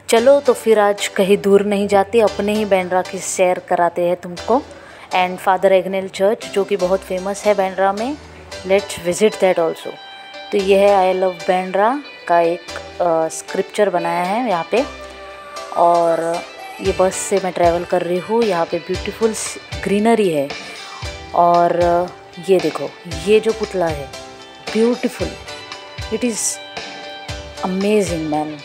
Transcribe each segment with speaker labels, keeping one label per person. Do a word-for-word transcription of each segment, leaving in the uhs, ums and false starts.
Speaker 1: चलो तो फिर आज कहीं दूर नहीं जाते, अपने ही बांद्रा की सैर कराते हैं तुमको। एंड फादर एग्नेल चर्च जो कि बहुत फेमस है बांद्रा में, लेट्स विजिट दैट ऑल्सो। तो ये है आई लव बांद्रा का एक स्क्रिप्चर बनाया है यहाँ पे। और ये बस से मैं ट्रैवल कर रही हूँ। यहाँ पे ब्यूटीफुल ग्रीनरी है। और ये देखो, ये जो पुतला है beautiful, it is amazing man.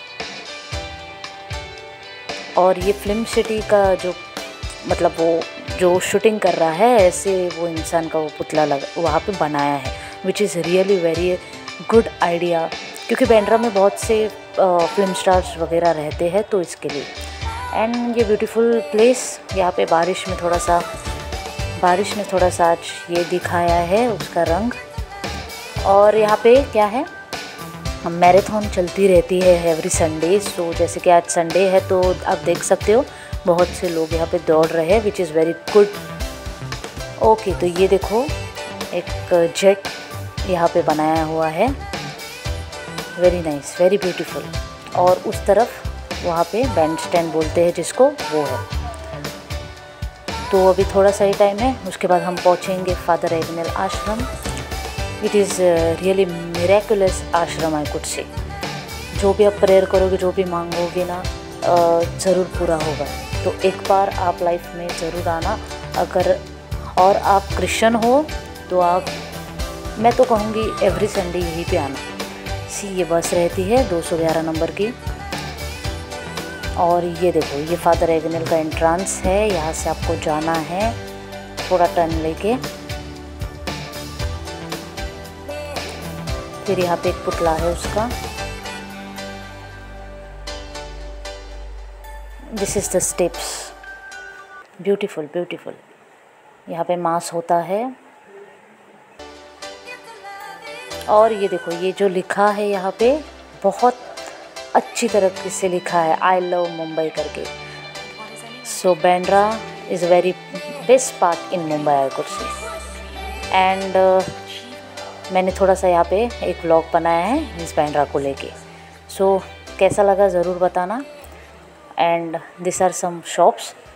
Speaker 1: और ये फिल्म सिटी का जो मतलब वो जो शूटिंग कर रहा है, ऐसे वो इंसान का वो पुतला लग वहाँ पे बनाया है, which is really very good idea. क्योंकि बांद्रा में बहुत से फिल्म स्टार्स वगैरह रहते हैं, तो इसके लिए। एंड ये ब्यूटीफुल प्लेस, यहाँ पे बारिश में थोड़ा सा बारिश ने थोड़ा सा आज ये दिखाया है उसका रंग। और यहाँ पे क्या है, मैराथन चलती रहती है एवरी संडे। सो जैसे कि आज संडे है तो आप देख सकते हो बहुत से लोग यहाँ पे दौड़ रहे हैं, which is very good. Okay, तो ये देखो एक जेट यहाँ पे बनाया हुआ है, वेरी नाइस, वेरी ब्यूटीफुल। और उस तरफ वहाँ पे बैंड स्टैंड बोलते हैं जिसको, वो है। तो अभी थोड़ा सा ही टाइम है, उसके बाद हम पहुँचेंगे Father Agnel Ashram. It is really miraculous ashram I could से। जो भी आप प्रेयर करोगे, जो भी मांगोगे ना, ज़रूर पूरा होगा। तो एक बार आप लाइफ में ज़रूर आना। अगर और आप क्रिश्चियन हो तो आप, मैं तो कहूँगी एवरी संडे यहीं पे आना। सी ये बस रहती है दो सौ ग्यारह नंबर की। और ये देखो, ये फादर एग्नेल का एंट्रेंस है। यहाँ से आपको जाना है थोड़ा टर्न लेके। फिर यहाँ पे एक पुतला है उसका। This is the steps, beautiful beautiful. यहाँ पे मास होता है। और ये देखो, ये जो लिखा है यहाँ पे बहुत अच्छी तरीके से लिखा है, आई लव मुंबई करके। So Bandra is very best part in Mumbai I could say. And मैंने थोड़ा सा यहाँ पे एक व्लॉग बनाया है इस बांद्रा को लेके। सो so, कैसा लगा ज़रूर बताना। And this are some shops